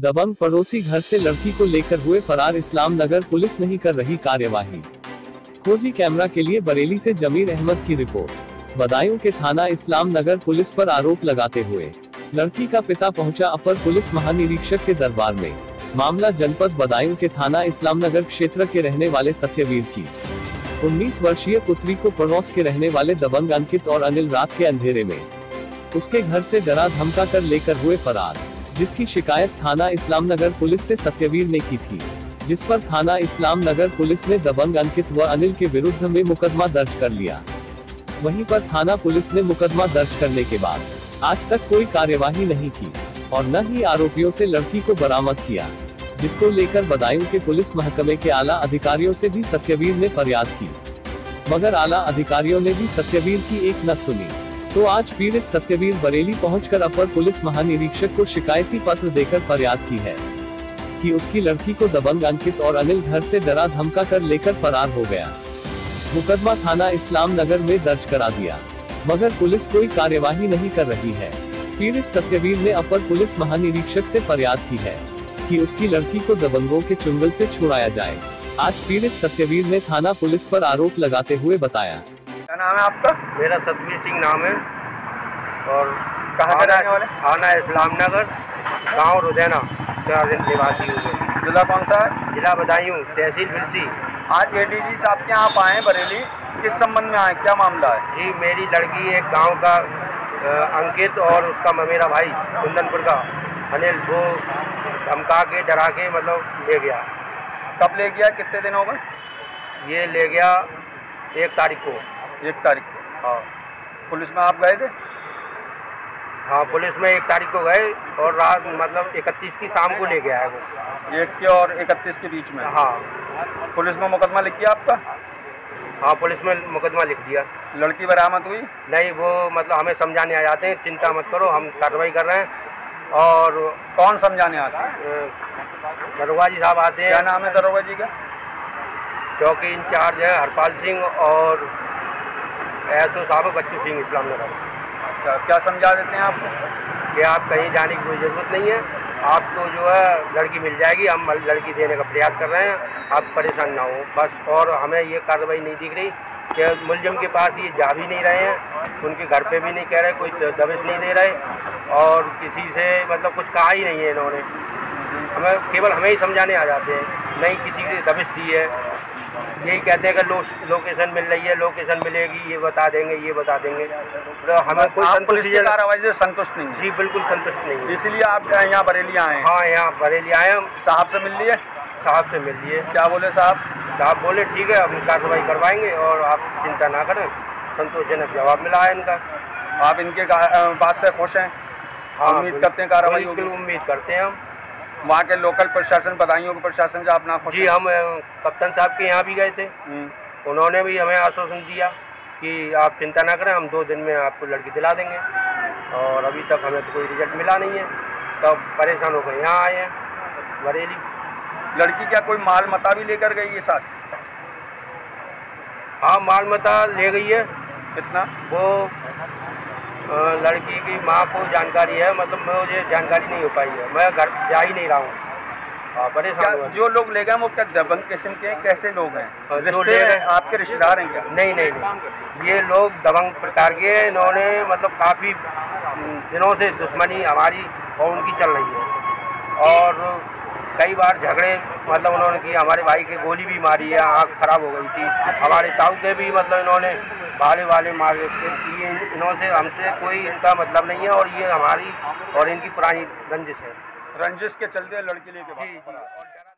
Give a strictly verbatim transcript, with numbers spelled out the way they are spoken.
दबंग पड़ोसी घर से लड़की को लेकर हुए फरार, इस्लाम नगर पुलिस नहीं कर रही कार्यवाही। खोजी कैमरा के लिए बरेली से जमीर अहमद की रिपोर्ट। बदायूं के थाना इस्लाम नगर पुलिस पर आरोप लगाते हुए लड़की का पिता पहुंचा अपर पुलिस महानिरीक्षक के दरबार में। मामला जनपद बदायूं के थाना इस्लाम नगर क्षेत्र के रहने वाले सत्यवीर की उन्नीस वर्षीय पुत्री को पड़ोस के रहने वाले दबंग अंकित और अनिल रात के अंधेरे में उसके घर से डरा धमका कर लेकर हुए फरार, जिसकी शिकायत थाना इस्लाम नगर पुलिस से सत्यवीर ने की थी, जिस पर थाना इस्लाम नगर पुलिस ने दबंग अंकित व अनिल के विरुद्ध में मुकदमा दर्ज कर लिया। वहीं पर थाना पुलिस ने मुकदमा दर्ज करने के बाद आज तक कोई कार्यवाही नहीं की और न ही आरोपियों से लड़की को बरामद किया, जिसको लेकर बदायूं के पुलिस महकमे के आला अधिकारियों से भी सत्यवीर ने फरियाद की, मगर आला अधिकारियों ने भी सत्यवीर की एक न सुनी। तो आज पीड़ित सत्यवीर बरेली पहुंचकर अपर पुलिस महानिरीक्षक को शिकायती पत्र देकर फरियाद की है कि उसकी लड़की को दबंग अंकित और अनिल घर से डरा धमका कर लेकर फरार हो गया। मुकदमा थाना इस्लाम नगर में दर्ज करा दिया, मगर पुलिस कोई कार्यवाही नहीं कर रही है। पीड़ित सत्यवीर ने अपर पुलिस महानिरीक्षक से फरियाद की है कि उसकी लड़की को दबंगों के चुंगल से छुड़ाया जाए। आज पीड़ित सत्यवीर ने थाना पुलिस पर आरोप लगाते हुए बताया। क्या नाम है आपका? मेरा सतवीर सिंह नाम है और कहाँ का रहने वाले? थाना इस्लाम नगर, गांव रुदैना निवासी हूँ। जिला कौन सा है? जिला बदायूं, तहसील बिलसी। आज एडीजी साहब के यहाँ आप आए बरेली, किस संबंध में आए, क्या मामला है? जी, मेरी लड़की एक गांव का अंकित और उसका मेरा भाई कुंदनपुर का अनिल, वो धमका के डरा के मतलब ले गया। कब ले गया, कितने दिन हो गए? ये ले गया एक तारीख को। एक तारीख को? हाँ। पुलिस में आप गए थे? हाँ, पुलिस में एक तारीख को गए और रात मतलब इकतीस की शाम को ले गया है वो। एक के और इकतीस के बीच में? हाँ। पुलिस में मुकदमा लिख दिया आपका? हाँ, पुलिस में मुकदमा लिख दिया। लड़की बरामद हुई? नहीं, वो मतलब हमें समझाने आ जाते हैं, चिंता मत करो, हम कार्रवाई कर रहे हैं। और कौन समझाने आते हैं? दरोगा जी साहब आते हैं। क्या नाम है दरोगा जी का? चौकी इंचार्ज है हरपाल सिंह और एसओ साहब बच्चू सिंह, इस्लाम नगर। अच्छा, क्या समझा देते हैं आपको? कि आप कहीं जाने की कोई ज़रूरत नहीं है, आपको जो है लड़की मिल जाएगी, हम लड़की देने का प्रयास कर रहे हैं, आप परेशान ना हो बस। और हमें ये कार्रवाई नहीं दिख रही कि मुलजिम के पास ये जा भी नहीं रहे हैं, उनके घर पे भी नहीं कह रहे, कोई दबिश नहीं दे रहे और किसी से मतलब कुछ कहा ही नहीं है इन्होंने। हमें केवल हमें ही समझाने आ जाते हैं, नहीं किसी की दबिश दी है, यही कहते हैं कि लो, लोकेशन मिल रही है, लोकेशन मिलेगी, ये बता देंगे, ये बता देंगे। तो हमें कोई पुलिस की कार्रवाई से संतुष्ट नहीं है? जी, बिल्कुल संतुष्ट नहीं है। इसलिए आप यहाँ बरेली आए हैं? हाँ, यहाँ बरेली आए हम। साहब से मिल लिए? साहब से मिल लिए। क्या बोले साहब? साहब बोले ठीक है, हम कार्रवाई करवाएंगे और आप चिंता ना करें। संतोषजनक जवाब मिला है इनका। आप इनके बात से खुश हैं? हाँ, उम्मीद करते हैं कार्रवाई होगी? बिल्कुल उम्मीद करते हैं हम। वहाँ के लोकल प्रशासन, बदायूं के प्रशासन से आप ना खुश? जी, हम कप्तान साहब के यहाँ भी गए थे, उन्होंने भी हमें आश्वासन दिया कि आप चिंता ना करें, हम दो दिन में आपको लड़की दिला देंगे। और अभी तक हमें तो कोई रिजल्ट मिला नहीं है, तब तो परेशान होकर यहाँ आए हैं बरेली। लड़की क्या कोई माल मता भी लेकर गई है साथ? हाँ, माल मता ले गई है। कितना? वो लड़की की माँ को जानकारी है, मतलब मुझे जानकारी नहीं हो पाई है, मैं घर जा ही नहीं रहा हूँ, परेशान हुआ। जो लोग ले गए वो क्या दबंग किस्म के, कैसे लोग हैं? जो ले गए आपके रिश्तेदार हैं क्या? नहीं नहीं नहीं, ये लोग दबंग प्रकार के हैं। इन्होंने मतलब काफ़ी दिनों से दुश्मनी हमारी और उनकी चल रही है और कई बार झगड़े मतलब उन्होंने की, हमारे भाई के गोली भी मारी है, आँख खराब हो गई थी, हमारे ताऊ के भी मतलब इन्होंने भाले वाले मारे थे। ये इन्होंने हमसे कोई इनका मतलब नहीं है और ये हमारी और इनकी पुरानी रंजिश है। रंजिश के चलते लड़की लेके? जी जी।